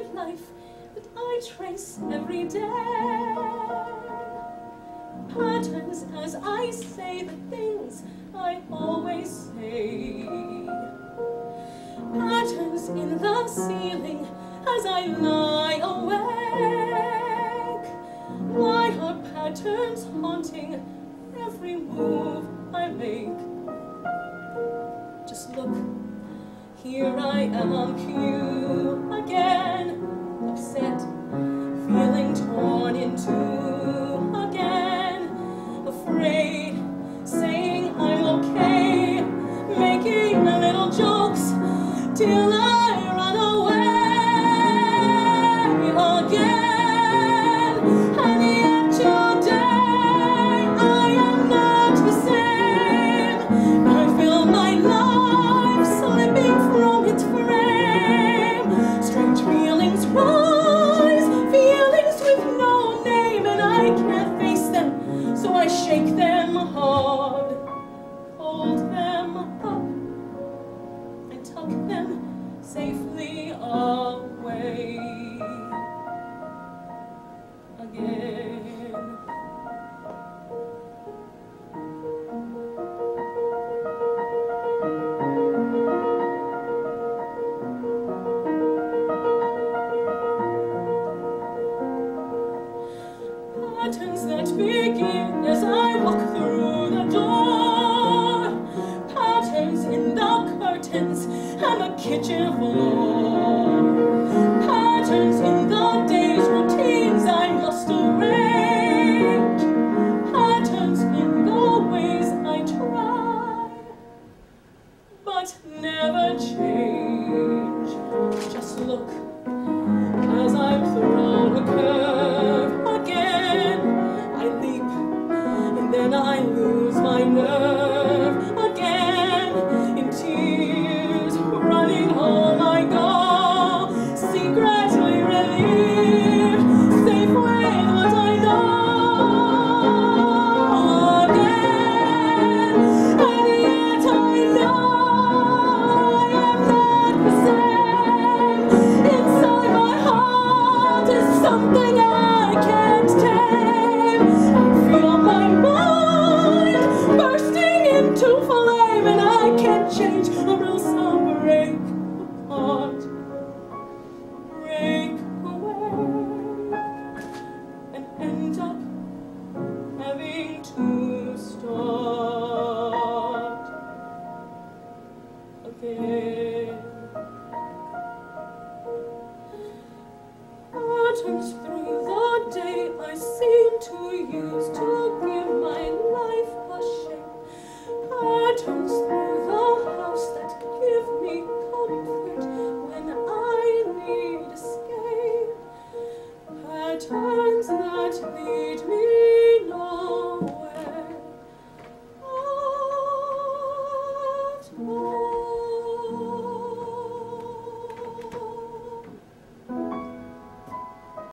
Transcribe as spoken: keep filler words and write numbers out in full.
secret life that I trace every day. Patterns as I say the things I always say. Patterns in the ceiling as I lie awake. Why are patterns haunting every move I make? Just look, here I am, you again, upset, feeling torn in two again, afraid, saying I'm okay, making little jokes till I run away again. And yet today I am not the same. I feel my life slipping from its frame. Strange feelings rise, feelings with no name, and I can't face them, so I shake them hard, hold them up, and tuck them safely up.